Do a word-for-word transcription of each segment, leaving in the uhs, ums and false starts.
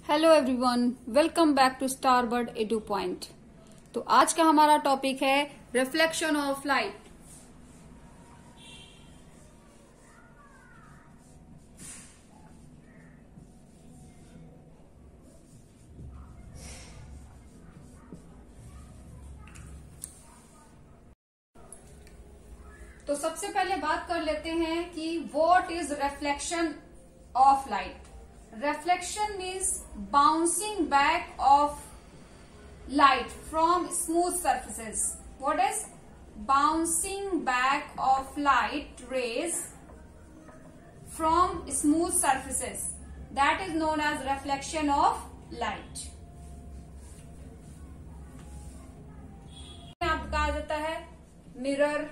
Hello everyone, welcome back to Starbird Edu Point. तो आज का हमारा टॉपिक है रिफ्लेक्शन ऑफ लाइट। तो सबसे पहले बात कर लेते हैं कि what is reflection of light. Reflection means bouncing back of light from smooth surfaces. What is bouncing back of light rays from smooth surfaces? That is known as reflection of light. आपको कहा जाता है mirror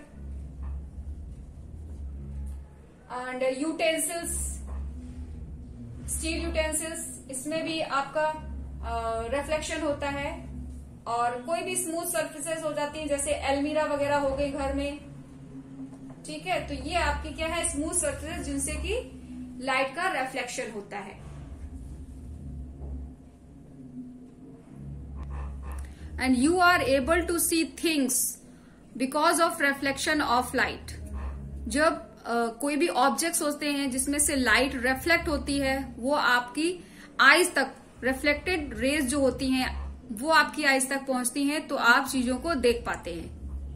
and utensils, steel utensils, इसमें भी आपका reflection होता है। और कोई भी स्मूथ सरफेसेस हो जाती हैं, जैसे एलमीरा वगैरह हो गई घर में, ठीक है। तो ये आपकी क्या है, स्मूथ सरफेसेस जिनसे कि लाइट का रिफ्लेक्शन होता है। And you are able to see things because of reflection of light. जब Uh, कोई भी ऑब्जेक्ट्स होते हैं जिसमें से लाइट रिफ्लेक्ट होती है, वो आपकी आईज तक, रिफ्लेक्टेड रेज जो होती हैं वो आपकी आईज तक पहुंचती हैं, तो आप चीजों को देख पाते हैं।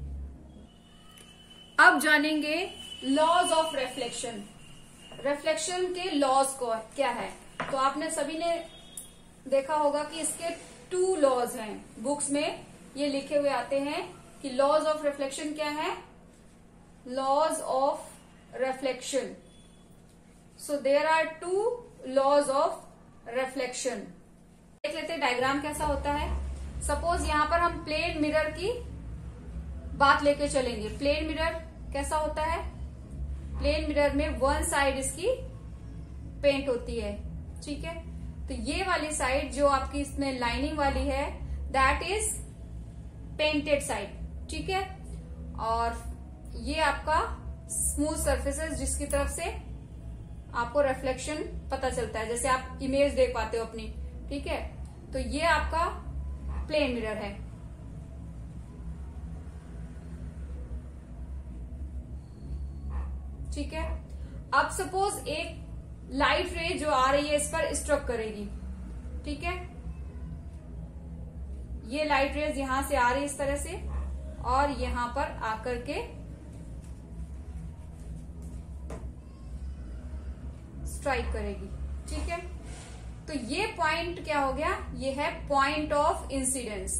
अब जानेंगे लॉज ऑफ रिफ्लेक्शन। रिफ्लेक्शन के लॉज को क्या है। तो आपने सभी ने देखा होगा कि इसके टू लॉज हैं, बुक्स में ये लिखे हुए आते हैं कि लॉज ऑफ रिफ्लेक्शन क्या है, laws of reflection. So there are two laws of reflection. देख लेते हैं डायग्राम कैसा होता है। सपोज यहां पर हम प्लेन मिरर की बात लेके चलेंगे। प्लेन मिरर कैसा होता है, प्लेन मिरर में वन साइड इसकी पेंट होती है, ठीक है। तो ये वाली साइड जो आपकी इसमें लाइनिंग वाली है, दैट इज पेंटेड साइड, ठीक है। और ये आपका स्मूथ सरफेसेस जिसकी तरफ से आपको रिफ्लेक्शन पता चलता है, जैसे आप इमेज देख पाते हो अपनी, ठीक है। तो ये आपका प्लेन मिरर है। ठीक है। अब सपोज एक लाइट रे जो आ रही है इस पर स्ट्रक करेगी, ठीक है। ये लाइट रेज यहां से आ रही है इस तरह से, और यहां पर आकर के स्ट्राइक करेगी, ठीक है। तो ये पॉइंट क्या हो गया, ये है पॉइंट ऑफ इंसिडेंस।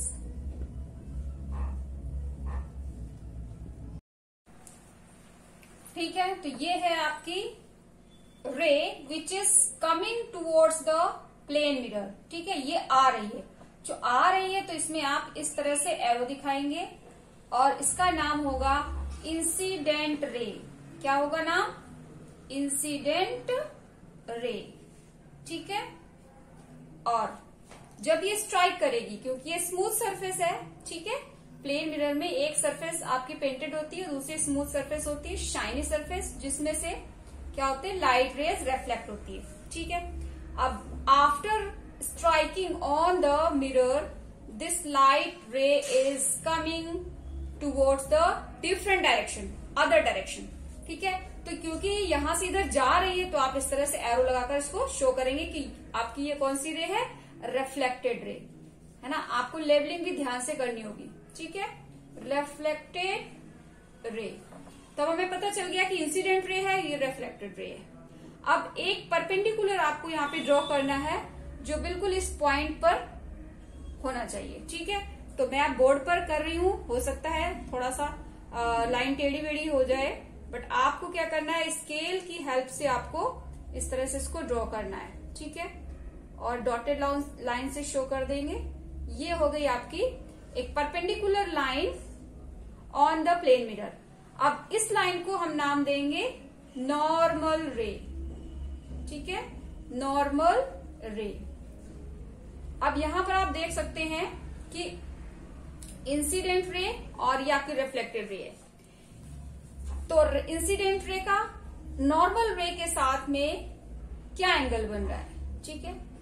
ठीक है। तो ये है आपकी ray which is coming towards the plane mirror, ठीक है। ये आ रही है, जो आ रही है तो इसमें आप इस तरह से एरो दिखाएंगे और इसका नाम होगा इंसिडेंट रे। क्या होगा नाम, इंसिडेंट रे, ठीक है। और जब ये स्ट्राइक करेगी, क्योंकि ये स्मूथ सरफेस है, ठीक है। प्लेन मिरर में एक सरफेस आपकी पेंटेड होती है, दूसरी स्मूथ सरफेस होती है, शाइनी सरफेस, जिसमें से क्या होते हैं, लाइट रेज रिफ्लेक्ट होती है, ठीक है। अब after striking on the mirror, this light ray is coming towards the different direction, other direction, ठीक है। तो क्योंकि यहां से इधर जा रही है, तो आप इस तरह से एरो लगाकर इसको शो करेंगे कि आपकी ये कौन सी रे है, रिफ्लेक्टेड रे, है ना। आपको लेबलिंग भी ध्यान से करनी होगी, ठीक है। रिफ्लेक्टेड रे, तब हमें पता चल गया कि इंसिडेंट रे है, ये रिफ्लेक्टेड रे है। अब एक परपेंडिकुलर आपको यहाँ पे ड्रॉ करना है, जो बिल्कुल इस पॉइंट पर होना चाहिए, ठीक है। तो मैं आप बोर्ड पर कर रही हूं, हो सकता है थोड़ा सा लाइन टेढ़ी बेढ़ी हो जाए, बट आपको क्या करना है, स्केल की हेल्प से आपको इस तरह से इसको ड्रॉ करना है, ठीक है। और डॉटेड लाइन से शो कर देंगे। ये हो गई आपकी एक perpendicular line on the plane mirror. अब इस लाइन को हम नाम देंगे नॉर्मल रे, ठीक है, नॉर्मल रे। अब यहां पर आप देख सकते हैं कि इंसिडेंट रे और ये आपकी रिफ्लेक्टेड रे है। तो इंसिडेंट रे का नॉर्मल रे के साथ में क्या एंगल बन रहा है, ठीक है।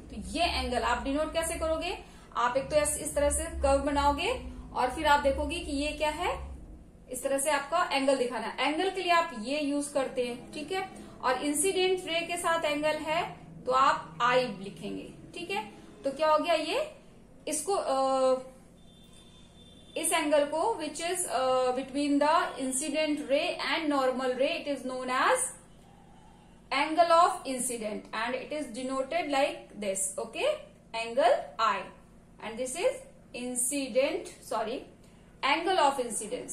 तो ये एंगल आप डिनोट कैसे करोगे, आप एक तो इस तरह से कर्व बनाओगे और फिर आप देखोगे कि ये क्या है, इस तरह से आपका एंगल दिखाना है। एंगल के लिए आप ये यूज करते हैं, ठीक है। और इंसिडेंट रे के साथ एंगल है तो आप आई लिखेंगे, ठीक है। तो क्या हो गया, ये इसको आ, इस एंगल को which is between the incident ray and normal ray, it is known as angle of incident and it is denoted like this, okay, angle I, and this is incident sorry angle of incidence,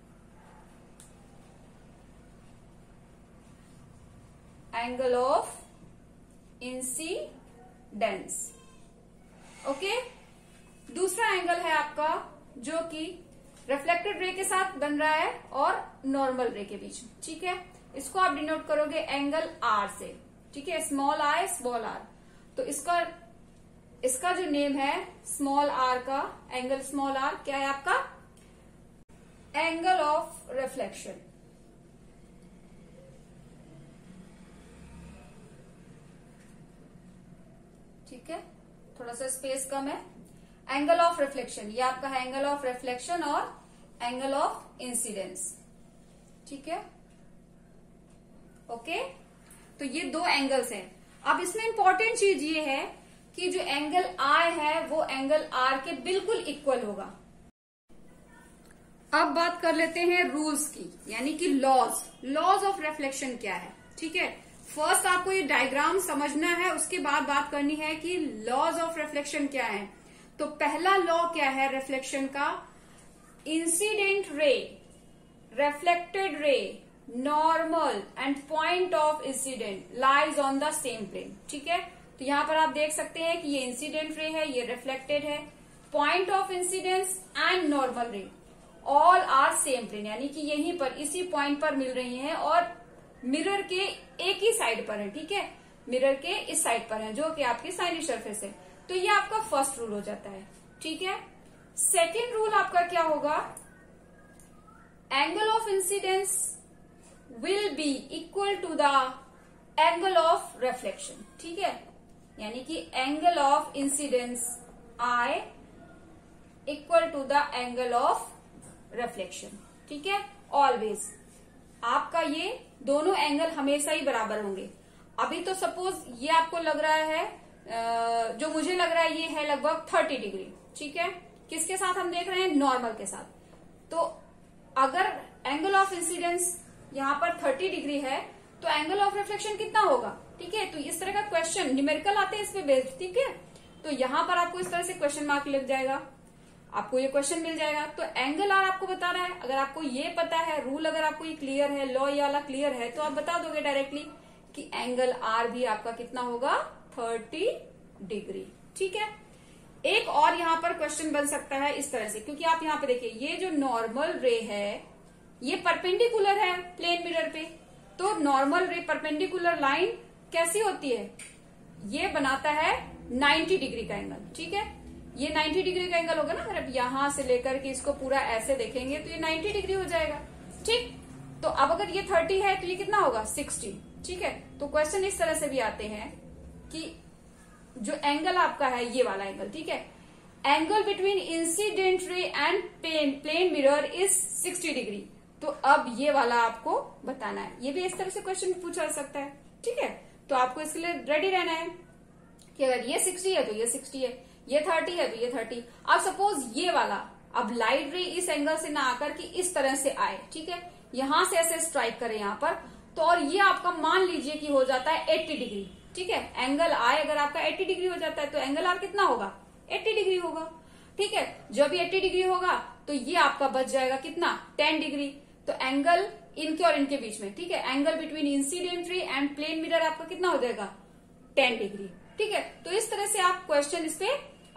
angle of incidence, okay. दूसरा angle है आपका जो कि reflected ray के साथ बन रहा है और नॉर्मल रे के बीच, ठीक है। इसको आप डिनोट करोगे एंगल आर से, ठीक है, स्मॉल आई स्मॉल आर। तो इसका इसका जो नेम है स्मॉल आर का एंगल, स्मॉल आर क्या है आपका, एंगल ऑफ रिफ्लेक्शन, ठीक है, थोड़ा सा स्पेस कम है। एंगल ऑफ रिफ्लेक्शन ये आपका है एंगल ऑफ रिफ्लेक्शन और एंगल ऑफ इंसिडेंस, ठीक है, ओके। तो ये दो एंगल्स हैं। अब इसमें इंपॉर्टेंट चीज ये है कि जो एंगल आई है वो एंगल आर के बिल्कुल इक्वल होगा। अब बात कर लेते हैं रूल्स की, यानी कि लॉज, लॉज ऑफ रिफ्लेक्शन क्या है, ठीक है। फर्स्ट आपको ये डायग्राम समझना है, उसके बाद बात करनी है कि लॉज ऑफ रिफ्लेक्शन क्या है। तो पहला लॉ क्या है रिफ्लेक्शन का, incident ray, reflected ray, normal and point of incident lies on the same plane, ठीक है। तो यहां पर आप देख सकते हैं कि ये इंसिडेंट रे है, ये रिफ्लेक्टेड है, point of incidence and normal ray all are same plane, यानी कि यहीं पर इसी पॉइंट पर मिल रही हैं और मिरर के एक ही साइड पर है, ठीक है, मिरर के इस साइड पर है जो कि आपकी साइनिक सरफेस है। तो ये आपका फर्स्ट रूल हो जाता है, ठीक है। सेकेंड रूल आपका क्या होगा, angle of incidence will be equal to the angle of reflection, ठीक है, यानी कि angle of incidence I equal to the angle of reflection, ठीक है। ऑलवेज आपका ये दोनों एंगल हमेशा ही बराबर होंगे। अभी तो सपोज ये आपको लग रहा है, जो मुझे लग रहा है ये है लगभग थर्टी डिग्री, ठीक है, किसके साथ हम देख रहे हैं, नॉर्मल के साथ। तो अगर एंगल ऑफ इंसिडेंस यहाँ पर थर्टी डिग्री है तो एंगल ऑफ रिफ्लेक्शन कितना होगा, ठीक है। तो इस तरह का क्वेश्चन न्यूमेरिकल आते हैं इस पे बेस्ड, ठीक है। तो यहाँ पर आपको इस तरह से क्वेश्चन मार्क लग जाएगा, आपको ये क्वेश्चन मिल जाएगा। तो एंगल आर आपको बता रहा है, अगर आपको ये पता है रूल, अगर आपको ये क्लियर है, लॉ ये वाला क्लियर है, तो आप बता दोगे डायरेक्टली कि एंगल आर भी आपका कितना होगा, थर्टी डिग्री, ठीक है। एक और यहाँ पर क्वेश्चन बन सकता है इस तरह से, क्योंकि आप यहाँ पे देखिए ये जो नॉर्मल रे है ये परपेंडिकुलर है प्लेन मिरर पे, तो नॉर्मल रे परपेंडिकुलर लाइन कैसी होती है, ये बनाता है नाइन्टी डिग्री का एंगल, ठीक है। ये नाइन्टी डिग्री का एंगल होगा ना, अगर आप यहां से लेकर के इसको पूरा ऐसे देखेंगे तो ये नाइन्टी डिग्री हो जाएगा, ठीक। तो अब अगर ये थर्टी है तो ये कितना होगा, सिक्सटी, ठीक है। तो क्वेश्चन इस तरह से भी आते हैं कि जो एंगल आपका है ये वाला एंगल, ठीक है, angle between incident ray and plane plane mirror is sixty degree. तो अब ये वाला आपको बताना है, ये भी इस तरह से क्वेश्चन पूछा जा सकता है, ठीक है। तो आपको इसके लिए रेडी रहना है कि अगर ये सिक्सटी है तो ये सिक्सटी है, ये थर्टी है तो ये थर्टी। अब सपोज ये वाला, अब लाइट रे इस एंगल से ना आकर के इस तरह से आए, ठीक है, यहां से ऐसे स्ट्राइक करें यहाँ पर, तो और ये आपका मान लीजिए कि हो जाता है एट्टी डिग्री, ठीक है। एंगल आई अगर आपका एट्टी डिग्री हो जाता है तो एंगल आर कितना होगा, एट्टी डिग्री होगा, ठीक है। जब ये एट्टी डिग्री होगा तो ये आपका बच जाएगा कितना, टेन डिग्री। तो एंगल इनके और इनके बीच में, ठीक है, angle between incident ray and plane mirror आपका कितना हो जाएगा, टेन डिग्री, ठीक है। तो इस तरह से आप क्वेश्चन इस पे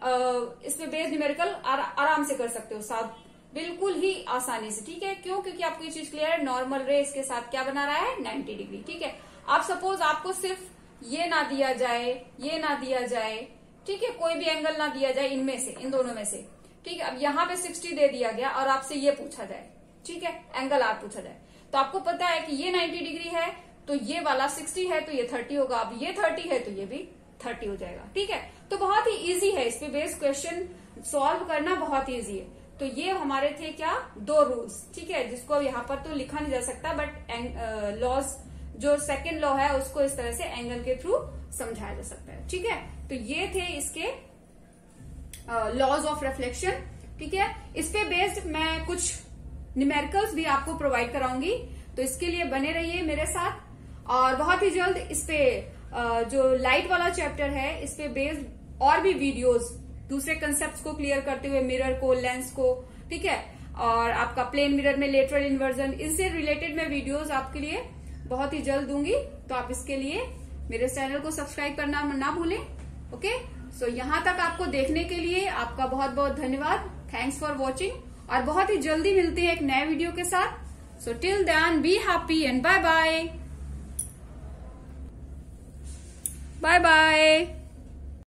इसमें बेस्ड न्यूमेरिकल आराम से कर सकते हो, साथ बिल्कुल ही आसानी से, ठीक है। क्यों, क्योंकि आपको ये चीज क्लियर है, नॉर्मल रे इसके साथ क्या बना रहा है, नाइन्टी डिग्री, ठीक है। आप सपोज आपको सिर्फ ये ना दिया जाए, ये ना दिया जाए, ठीक है, कोई भी एंगल ना दिया जाए इनमें से, इन दोनों में से, ठीक है। अब यहाँ पे सिक्सटी दे दिया गया और आपसे ये पूछा जाए, ठीक है, एंगल आर पूछा जाए, तो आपको पता है कि ये नाइन्टी डिग्री है तो ये वाला सिक्सटी है तो ये थर्टी होगा, अब ये थर्टी है तो ये भी थर्टी हो जाएगा। ठीक है, तो बहुत ही इजी है, इस पे बेस्ड क्वेश्चन सॉल्व करना बहुत इजी है। तो ये हमारे थे क्या, दो रूल्स। ठीक है, जिसको यहाँ पर तो लिखा नहीं जा सकता, बट लॉज जो सेकेंड लॉ है उसको इस तरह से एंगल के थ्रू समझाया जा सकता है। ठीक है, तो ये थे इसके लॉज ऑफ रिफ्लेक्शन। ठीक है, इस पे बेस्ड मैं कुछ न्यूमेरिकल्स भी आपको प्रोवाइड कराऊंगी, तो इसके लिए बने रहिए मेरे साथ। और बहुत ही जल्द इस पे जो लाइट वाला चैप्टर है, इस पे बेस्ड और भी वीडियोस दूसरे कंसेप्ट्स को क्लियर करते हुए, मिरर को, लेंस को, ठीक है, और आपका प्लेन मिरर में लेटरल इन्वर्जन, इससे रिलेटेड मैं वीडियोस आपके लिए बहुत ही जल्द दूंगी। तो आप इसके लिए मेरे चैनल को सब्सक्राइब करना ना भूलें। ओके, सो यहाँ तक आपको देखने के लिए आपका बहुत बहुत धन्यवाद। थैंक्स फॉर वॉचिंग, और बहुत ही जल्दी मिलते हैं एक नए वीडियो के साथ। So till then be happy and bye bye. Bye bye.